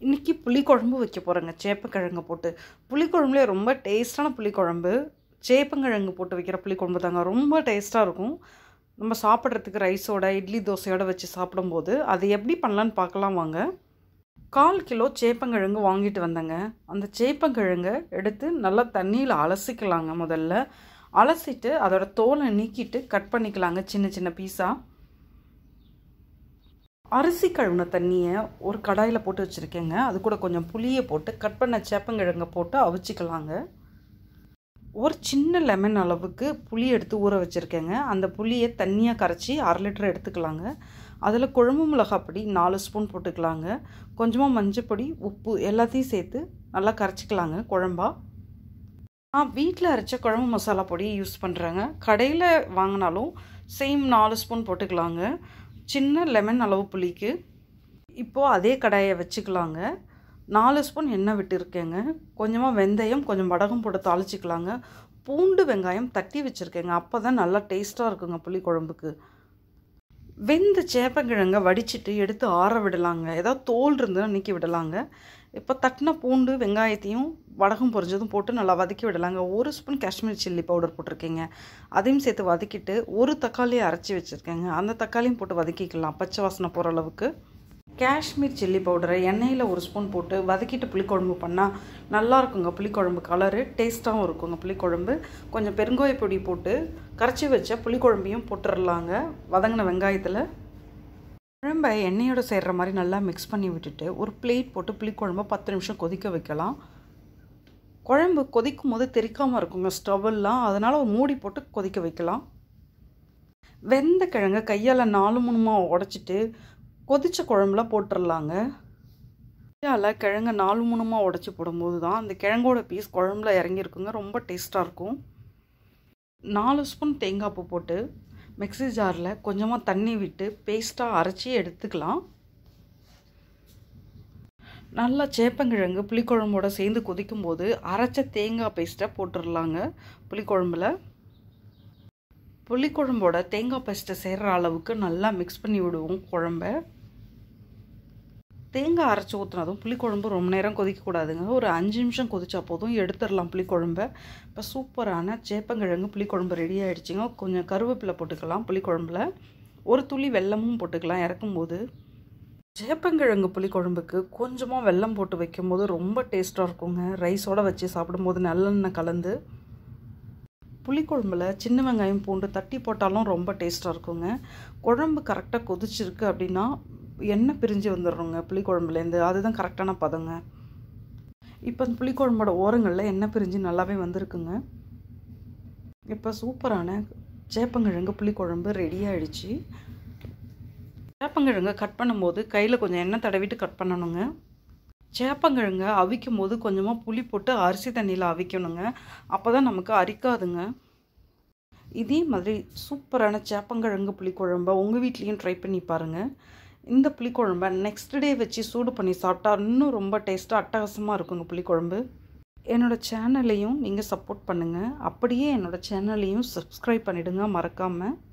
இன்றைக்கி புளிக்குழம்பு வைக்க போகிறேங்க சேப்பங்கிழங்கு போட்டு. புளிக்குழம்புலேயே ரொம்ப டேஸ்ட்டான புளிக்குழம்பு சேப்பங்கிழங்கு போட்டு வைக்கிற புளிக்குழம்பு தாங்க. ரொம்ப டேஸ்ட்டாக இருக்கும். நம்ம சாப்பிட்றதுக்கு ரைஸோட இட்லி தோசையோடு வச்சு சாப்பிடும்போது அது எப்படி பண்ணலான்னு பார்க்கலாம் வாங்க. 1/4 கிலோ சேப்பங்கிழங்கு வாங்கிட்டு வந்தேங்க. அந்த சேப்பங்கிழங்கை எடுத்து நல்லா தண்ணியில் அலசிக்கலாங்க. முதல்ல அலசிட்டு அதோட தோலை நீக்கிட்டு கட் பண்ணிக்கலாங்க சின்ன சின்ன பீஸாக. அரிசி கழுவின தண்ணியை ஒரு கடாயில் போட்டு வச்சுருக்கேங்க. அது கூட கொஞ்சம் புளியை போட்டு கட் பண்ண சேப்பங்கிழங்கை போட்டு அவிச்சிக்கலாங்க. ஒரு சின்ன லெமன் அளவுக்கு புளி எடுத்து ஊற வச்சுருக்கேங்க. அந்த புளியை தண்ணியாக கரைச்சி 1/2 லிட்டர் எடுத்துக்கலாங்க. அதில் குழம்பு மிளகாப்பொடி 4 ஸ்பூன் போட்டுக்கலாங்க. கொஞ்சமாக மஞ்சப்பொடி, உப்பு எல்லாத்தையும் சேர்த்து நல்லா கரைச்சிக்கலாங்க குழம்பா. நான் வீட்டில் அரைச்ச குழம்பு மசாலா பொடி யூஸ் பண்ணுறேங்க. கடையில் வாங்கினாலும் சேம் 4 ஸ்பூன் போட்டுக்கலாங்க. சின்ன லெமன் அளவு புளிக்கு. இப்போது அதே கடாயை வச்சுக்கலாங்க. 4 ஸ்பூன் எண்ணெய் விட்டுருக்கேங்க. கொஞ்சமாக வெந்தயம், கொஞ்சம் வடகம் போட்டு தாளிச்சிக்கலாங்க. பூண்டு வெங்காயம் தட்டி வச்சுருக்கேங்க. அப்போ தான் நல்லா டேஸ்ட்டாக இருக்குங்க புளிக்குழம்புக்கு. வெந்த சேப்பங்கிழங்க வடிச்சிட்டு எடுத்து ஆற விடலாங்க. ஏதாவது தோல் இருந்ததுன்னா நீக்கி விடலாங்க. இப்போ தட்டின பூண்டு வெங்காயத்தையும் வடகம் பொரிஞ்சதும் போட்டு நல்லா வதக்கி விடலாங்க. 1 ஸ்பூன் காஷ்மீர் சில்லி பவுடர் போட்டிருக்கேங்க. அதையும் சேர்த்து வதக்கிட்டு ஒரு தக்காளியை அரைச்சி வச்சுருக்கேங்க. அந்த தக்காளியும் போட்டு வதக்கிக்கலாம் பச்சை வாசனை போகிற அளவுக்கு. காஷ்மீர் சில்லி பவுடரை எண்ணெயில் 1 ஸ்பூன் போட்டு வதக்கிட்டு புளிக்குழம்பு பண்ணால் நல்லாயிருக்குங்க. புளிக்குழம்பு கலரு டேஸ்ட்டாகவும் இருக்குங்க புளிக்குழம்பு. கொஞ்சம் பெருங்காய பொடி போட்டு கரைச்சி வச்ச புளிக்குழம்பையும் போட்டுடலாங்க வதங்கின வெங்காயத்தில். குழம்பை எண்ணெயோடு சேர்கிற மாதிரி நல்லா மிக்ஸ் பண்ணி விட்டுட்டு ஒரு பிளேட் போட்டு புளிக்குழம்பை 10 நிமிஷம் கொதிக்க வைக்கலாம். குழம்பு கொதிக்கும் போது தெறிக்காமல் இருக்குங்க ஸ்டவ்வெல்லாம். அதனால் ஒரு மூடி போட்டு கொதிக்க வைக்கலாம். வெந்த கிழங்கை கையால் 4-3 உடச்சிட்டு கொதித்த குழம்புல போட்டுடலாங்க. கையால் கிழங்கை 4-3 உடச்சி போடும்போது தான் அந்த கிழங்கோட பீஸ் குழம்புல இறங்கியிருக்குங்க. ரொம்ப டேஸ்ட்டாக இருக்கும். 4 ஸ்பூன் தேங்காய் பூ போட்டு மிக்ஸி ஜாரில் கொஞ்சமாக தண்ணி விட்டு பேஸ்ட்டாக அரைச்சி எடுத்துக்கலாம். நல்லா சேப்பங்கிழங்கு புளிக்குழம்போடு சேர்ந்து கொதிக்கும்போது அரைச்ச தேங்காய் பேஸ்ட்டை போட்டுடலாங்க புளிக்குழம்புல. புளிக்குழம்போட தேங்காய் பேஸ்ட்டை சேர்கிற அளவுக்கு நல்லா மிக்ஸ் பண்ணி விடுவோம் குழம்ப. தேங்காய் அரைச்சி ஊற்றுனதும் புளிக்குழம்பு ரொம்ப நேரம் கொதிக்கக்கூடாதுங்க. ஒரு 5 நிமிஷம் கொதிச்சா போதும், எடுத்துடலாம் புளிக்குழம்பை. இப்போ சூப்பரான சேப்பங்கிழங்கு புளிக்குழம்பு ரெடி ஆகிடுச்சிங்க. கொஞ்சம் கருவேப்பிலை போட்டுக்கலாம் புளிக்குழம்புல. ஒரு துளி வெல்லமும் போட்டுக்கலாம் இறக்கும்போது. சேப்பங்கிழங்கு புளிக்குழம்புக்கு கொஞ்சமாக வெல்லம் போட்டு வைக்கும்போது ரொம்ப டேஸ்ட்டாக இருக்குங்க. ரைஸோடு வச்சு சாப்பிடும்போது நல்லெண்ணெய் கலந்து. புளிக்குழம்புல சின்ன வெங்காயம் பூண்டு தட்டி போட்டாலும் ரொம்ப டேஸ்ட்டாக இருக்குங்க. குழம்பு கரெக்டாக கொதிச்சிருக்கு அப்படின்னா எண்ணெய் பிரிஞ்சு வந்துடுறோங்க புளிக்குழம்புலேருந்து. அதுதான் கரெக்டான பதங்க. இப்போ அந்த புளிக்குழம்போட ஓரங்களில் எண்ணெய் பிரிஞ்சு நல்லாவே வந்திருக்குங்க. இப்போ சூப்பரான சேப்பங்கிழங்கு புளிக்குழம்பு ரெடி ஆகிடுச்சு. சேப்பங்கிழங்கை கட் பண்ணும்போது கையில் கொஞ்சம் எண்ணெய் தடவிட்டு கட் பண்ணணுங்க. சேப்பங்கிழங்கை அவிக்கும் போது கொஞ்சமாக புளி போட்டு அரிசி தண்ணியில் அவிக்கணுங்க. அப்போ தான் நமக்கு அரிக்காதுங்க. இதே மாதிரி சூப்பரான சேப்பங்கிழங்கு புளிக்குழம்பை உங்கள் வீட்லேயும் ட்ரை பண்ணி பாருங்கள். இந்த புளிக்குழம்பை நெக்ஸ்ட் டே வச்சு சூடு பண்ணி சாப்பிட்டா இன்னும் ரொம்ப டேஸ்ட்டாக அட்டகாசமாக இருக்குங்க புளிக்குழம்பு. என்னோடய சேனலையும் நீங்கள் சப்போர்ட் பண்ணுங்கள். அப்படியே என்னோடய சேனலையும் சப்ஸ்கிரைப் பண்ணிவிடுங்க மறக்காமல்.